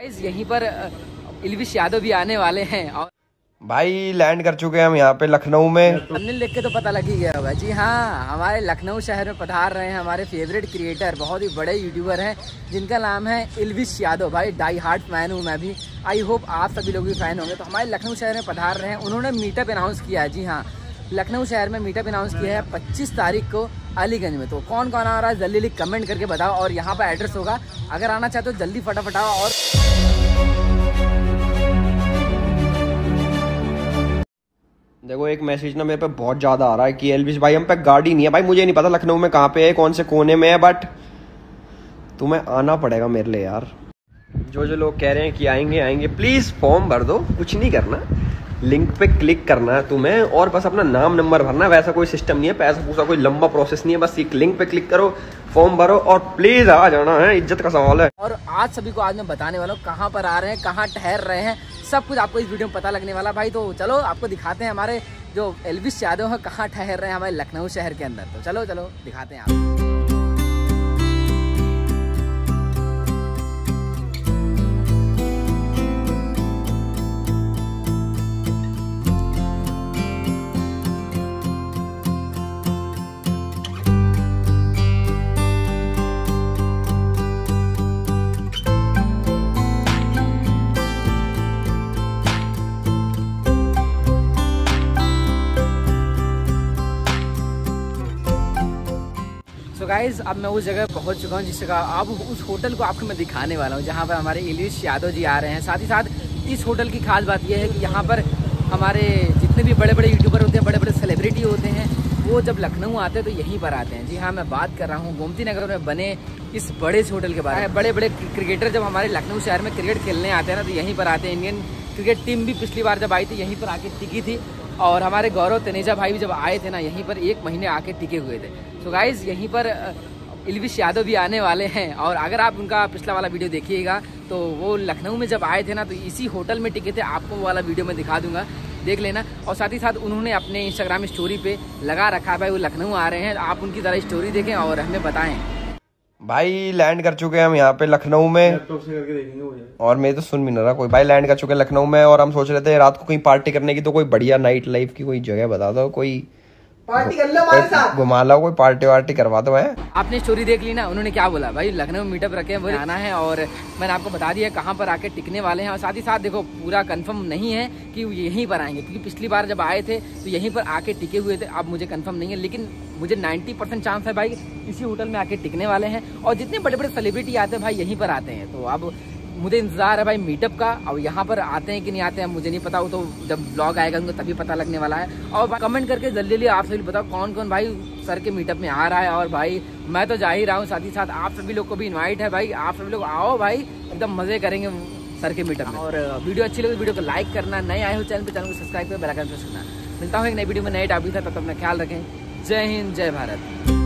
यहीं पर एल्विश यादव भी आने वाले हैं और भाई लैंड कर चुके हैं हम यहाँ पे लखनऊ में। थंबनेल देख के तो पता लग ही गया होगा। जी हाँ, हमारे लखनऊ शहर में पधार रहे हैं हमारे फेवरेट क्रिएटर, बहुत ही बड़े यूट्यूबर हैं जिनका नाम है एल्विश यादव। भाई डाई हार्ट फैन हूँ मैं भी, आई होप आप सभी लोग भी फैन होंगे। तो हमारे लखनऊ शहर में पधार रहे हैं, उन्होंने मीटअप अनाउंस किया है। जी हाँ, लखनऊ शहर में मीटअप अनाउंस किया है 25 तारीख को अलीगंज में। तो कौन कौन आ रहा है जल्दी कमेंट करके बताओ, और यहाँ पर एड्रेस होगा, अगर आना चाहते हो जल्दी फटाफट आओ। और देखो एक मैसेज ना मेरे पे बहुत ज्यादा आ रहा है कि एल्विश भाई हम पे गाड़ी नहीं है। भाई मुझे नहीं पता लखनऊ में कहाँ पे है, कौन से कोने में है, बट तुम्हें आना पड़ेगा मेरे लिए यार। जो जो लोग कह रहे हैं कि आएंगे आएंगे, प्लीज फॉर्म भर दो, कुछ नहीं करना, लिंक पे क्लिक करना है तुम्हें और बस अपना नाम नंबर भरना है। वैसा कोई सिस्टम नहीं है, पैसा पूसा कोई लंबा प्रोसेस नहीं है, बस एक लिंक पे क्लिक करो, फॉर्म भरो और प्लीज आ जाना है, इज्जत का सवाल है। और आज सभी को आज मैं बताने वाला हूँ कहाँ पर आ रहे हैं, कहाँ ठहर रहे हैं, सब कुछ आपको इस वीडियो में पता लगने वाला। भाई तो चलो आपको दिखाते हैं हमारे जो एल्विश यादव है कहाँ ठहर रहे हैं हमारे लखनऊ शहर के अंदर। तो चलो चलो दिखाते हैं आपको। तो गाइज अब मैं उस जगह पहुंच चुका हूं जिस जगह अब उस होटल को आपको मैं दिखाने वाला हूं जहां पर हमारे एल्विश यादव जी आ रहे हैं। साथ ही साथ इस होटल की खास बात यह है कि यहाँ पर हमारे जितने भी बड़े बड़े यूट्यूबर होते हैं, बड़े बड़े सेलिब्रिटी होते हैं, वो जब लखनऊ आते हैं तो यहीं पर आते हैं। जी हाँ, मैं बात कर रहा हूँ गोमती नगर में बने इस बड़े से होटल के बारे में। बड़े बड़े क्रिकेटर जब हमारे लखनऊ शहर में क्रिकेट खेलने आते हैं ना तो यहीं पर आते हैं। इंडियन क्रिकेट टीम भी पिछली बार जब आई थी यहीं पर आके टिकी थी, और हमारे गौरव तनेजा भाई भी जब आए थे ना यहीं पर 1 महीने आके टिके हुए थे। तो गाइज यहीं पर एल्विश यादव भी आने वाले हैं, और अगर आप उनका पिछला वाला वीडियो देखिएगा तो वो लखनऊ में जब आए थे ना तो इसी होटल में टिके थे, आपको वो वाला वीडियो में दिखा दूंगा, देख लेना। और साथ ही साथ उन्होंने अपने इंस्टाग्राम स्टोरी पे लगा रखा है भाई वो लखनऊ आ रहे हैं, आप उनकी ज़रा स्टोरी देखें और हमें बताएं। भाई लैंड कर चुके हैं हम यहाँ पे लखनऊ में, लैपटॉप से करके देखेंगे और मैं तो सुन भी नहीं रहा कोई। भाई लैंड कर चुके हैं लखनऊ में और हम सोच रहे थे रात को कहीं पार्टी करने की, तो कोई बढ़िया नाइट लाइफ की कोई जगह बता दो, कोई पार्टी कर लो हमारे साथ, घुमा लो, कोई पार्टी वार्टी करवा दो। है आपने स्टोरी देख ली ना, उन्होंने क्या बोला भाई लखनऊ में मीटअप रखे हैं, वो आना है, और मैंने आपको बता दिया कहाँ पर आके टिकने वाले हैं। और साथ ही साथ देखो पूरा कंफर्म नहीं है कि यहीं पर आएंगे, क्योंकि पिछली बार जब आए थे तो यहीं पर आके टिके हुए थे। अब मुझे कंफर्म नहीं है, लेकिन मुझे 90% चांस है भाई इसी होटल में आके टिकने वाले हैं। और जितने बड़े बड़े सेलिब्रिटी आते हैं भाई यहीं पर आते हैं। तो अब मुझे इंतजार है भाई मीटअप का, और यहाँ पर आते हैं कि नहीं आते हैं मुझे नहीं पता, वो तो जब ब्लॉग आएगा उनको तभी पता लगने वाला है। और कमेंट करके जल्दी जल्दी आप सभी बताओ कौन कौन भाई सर के मीटअप में आ रहा है। और भाई मैं तो जा ही रहा हूँ, साथ ही साथ आप सभी लोग को भी इन्वाइट है भाई, आप सभी लोग आओ भाई, एकदम मजे करेंगे सर के मीटअप में। और वीडियो अच्छी लगे वीडियो को लाइक करना, नए आए हो चैनल को सब्सक्राइब कर बेल आइकन प्रेस करना। मिलता हूँ एक नई वीडियो में नए टॉपिक था, तब तक अपना ख्याल रखें। जय हिंद, जय भारत।